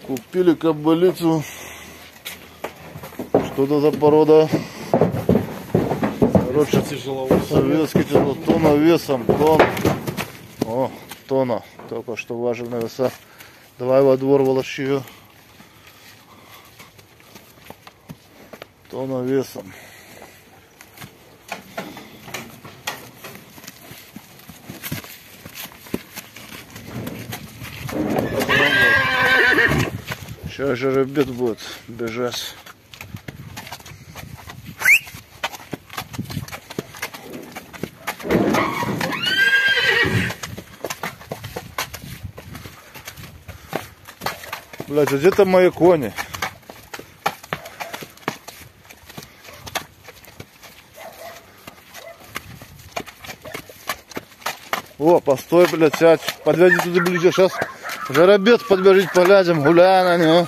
Купили кобылицу. Что это за порода? Короче, советский тяжело. Тонна весом. О, тонна. Только что важная веса. Давай во двор волочи ее. Тонна весом. Сейчас жеребец будет бежать. Блять, а где-то мои кони? О, постой, блядь, сядь. Подведи туда ближе. Сейчас жеребец подбежит, полезем, гуляй на него.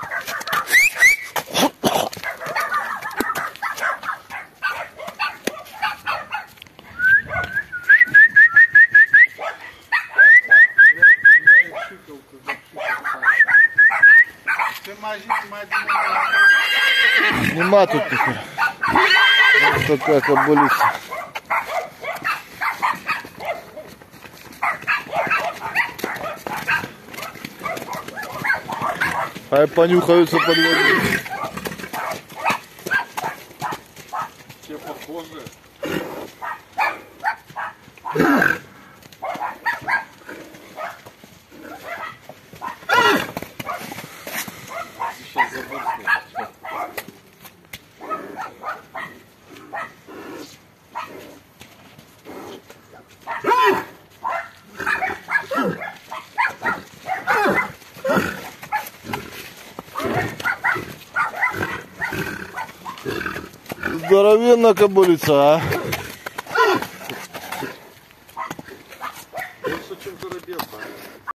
Нема тут теперь. Вот такая кобылица. Хай понюхаются под водой. Все похожи. Сейчас забросили. Здоровенная кобылица, а?